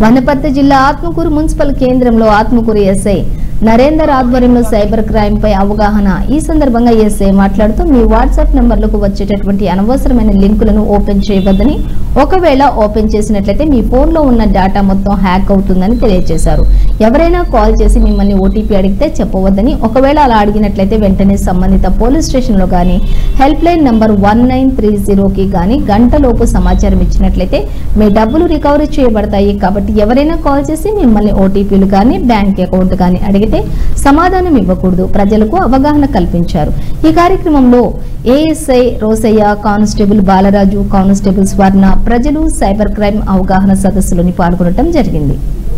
వనపర్తి జిల్లా ఆత్మకూరు మున్సిపల్ కేంద్రంలో ఆత్మకూరు ఎస్ఐ నరేందర్ ఆధ్వర్యంలో సైబర్ క్రైమ్ పై అవగాహన. ఈ సందర్భంగా ఎస్ఐ మాట్లాడుతూ మీ వాట్సాప్ నంబర్లకు వచ్చేటటువంటి అనవసరమైన లింకులను ఓపెన్ చేయవద్దని, ఒకవేళ ఓపెన్ చేసినట్లయితే మీ ఫోన్లో ఉన్న డేటా మొత్తం హ్యాక్ అవుతుందని తెలియజేశారు. ఎవరైనా కాల్ చేసి మిమ్మల్ని ఓటీపీ అడిగితే చెప్పవద్దని, ఒకవేళ అలా అడిగినట్లయితే వెంటనే సంబంధిత పోలీస్ స్టేషన్లో గానీ హెల్ప్ లైన్ నంబర్ 1930కి గానీ గంటలోపు సమాచారం ఇచ్చినట్లయితే మీ డబ్బులు రికవరీ చేయబడతాయి. కాబట్టి ఎవరైనా కాల్ చేసి మిమ్మల్ని ఓటీపీలు గానీ బ్యాంక్ అకౌంట్ గానీ అడిగితే సమాధానం ఇవ్వకూడదు. ప్రజలకు అవగాహన కల్పించారు. ఈ కార్యక్రమంలో ASI Rosaiah, constable Balaraju, constable Swarna, ప్రజలు సైబర్ క్రైమ్ అవగాహన సదస్సులోని పాల్గొనడం జరిగింది.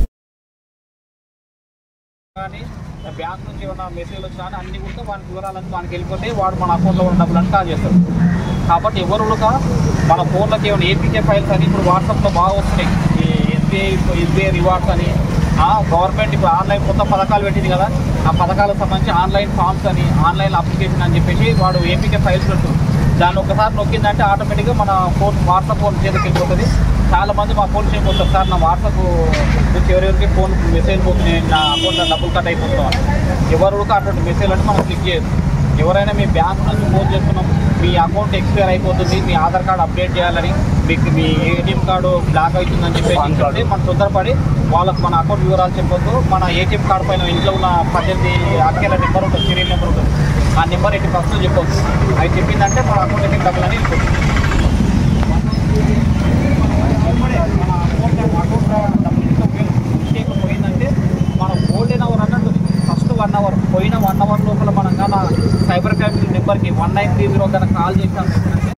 బ్యాంక్ నుంచి ఏమైనా మెసేజ్ వచ్చినా అన్ని కూడా వాని వివరాలన్నీ వానికి వెళ్ళిపోతే వాడు మన అకౌంట్లో ఉన్న డబ్బులు కాల్ చేస్తాడు. కాబట్టి ఎవరు మన ఫోన్లోకి ఏమైనా ఏపీకే ఫైల్స్ అని ఇప్పుడు వాట్సాప్లో బాగా వస్తున్నాయి. ఈ ఎస్బీఐ రివార్డ్స్ అని గవర్నమెంట్ ఇప్పుడు ఆన్లైన్ కొత్త పథకాలు పెట్టింది కదా, ఆ పథకాలకు సంబంధించి ఆన్లైన్ ఫామ్స్ అని, ఆన్లైన్ అప్లికేషన్ అని చెప్పేసి వాడు ఏపీకే ఫైల్స్ పెడుతుంది. దాన్ని ఒకసారి నొక్కిందంటే ఆటోమేటిక్గా మన ఫోన్ వాట్సాప్ ఫోన్ చేతికి వెళ్ళిపోతుంది. చాలామంది మా ఫోన్ చేయబోతారు, సార్ నా వాట్సాప్ నుంచి ఎవరెవరికి ఫోన్ మెసేజ్ పోతున్నాయి, నా అకౌంట్లో డబ్బులు కట్ అయిపోతున్నాం. ఎవరు అటువంటి మెసేజ్ అంటే మనం క్లిక్ చేయదు. ఎవరైనా మీ బ్యాంక్ నుంచి ఫోన్ చేస్తున్నాం, మీ అకౌంట్ ఎక్స్పైర్ అయిపోతుంది, మీ ఆధార్ కార్డు అప్డేట్ చేయాలని, మీకు మీ ఏటీఎం కార్డు బ్లాక్ అవుతుందని చెప్పేసి మనం తొందరపడి వాళ్ళకు మన అకౌంట్ వివరాలు చెప్పొద్దు. మన ఏటీఎం కార్డు పైన ఇంట్లో ఉన్న 18 అంకెల నెంబర్ ఉంటుంది, సీరియల్ నెంబర్ ఉంటుంది. ఆ నెంబర్ ఎట్టి ఫస్ట్ చెప్పొద్దు. అవి చెప్పిందంటే మన అకౌంట్ ఎట్టి డబ్బులని వెళ్ళిపోతుంది. మన అకౌంట్ డబ్బులు మిస్టేక్ పోయిందంటే మనం గోల్డెన్ అవర్ అన్నట్టు ఫస్ట్ 1 అవర్ పోయిన 1 అవర్ లోపల మనం కానీ సైబర్ క్రైమ్ నెంబర్కి 1930 కనుక కాల్ చేసాం